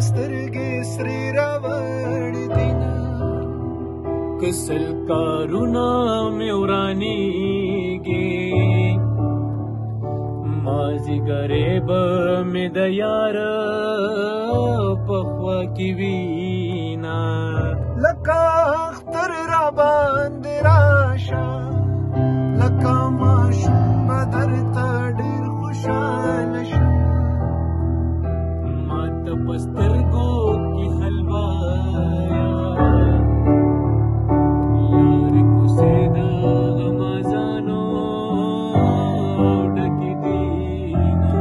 سترګې سرې راوړې دینه کسل کارونه مې ورانېږي مازدیګرې به مې د یار په خوا کې وینا لکه اختر را باندې راشه لکه ماشوم به درته ډېر خوشحاله شم ما ته په سترګو کې حلوایا یار کوڅې د غمازانو ډکې دینه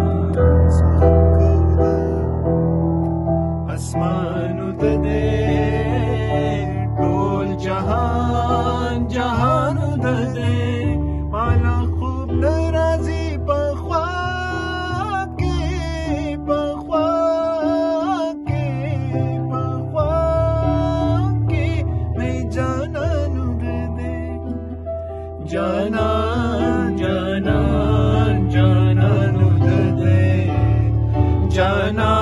اسمانو ته دې ټول جهان جهانو ته دې مالا خوب نه راځي په خوا کې په خوا کې په خوا کې مې جانانو دې جانان جانان جانانو دې جانان